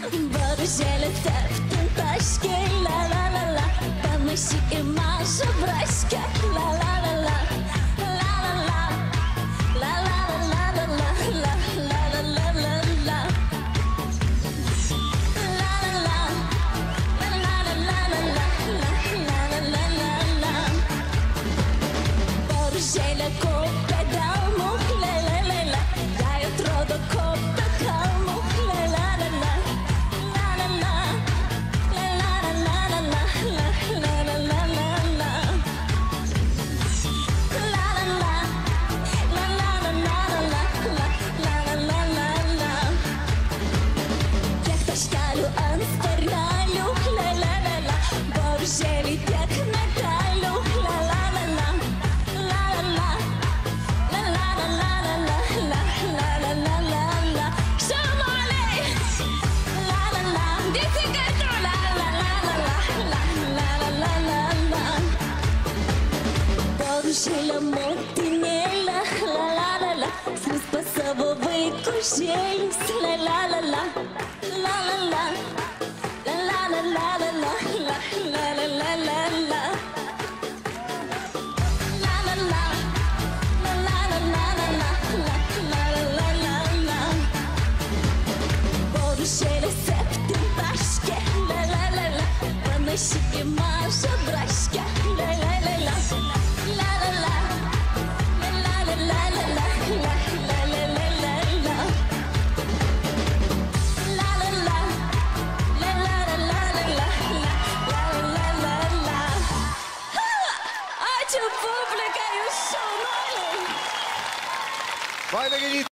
Barusėlė septim taške, la la la la. Panaši į mažą braškę, la la la la. La la la, la la la la la la la la la la la. La la la, la la la la la la la la la la. Barusėlė kopia delnu, la la la la. Jai atrodo kopia kalnu, la la la la. La la la, la la la la la la la la la la la. La la la, la la la la la la la la la la. Tiek taškelių ant sparnelių, la la la la. Barusėlį tiek medalių, la la la la. La la la, la la la la la la la la la la la. Šaunuoliai! La la la, visi kartu, la la la la la la la la la la. Barusėlė motinėlė, la la la la. Siųs pas savo vaikužėlius, la la la la. La la la, la la la la la la la la la la la la. La la la, la la la la la la la la la la la. Barusėlė septim taške, la la la la. Panaši į mažą braškę, la la la la. La la la, la la la la la la la la la la la la. La la la, la la la la la la la la la la. Ačiū publika, jūs šaunuoliai! Vaida Genytė.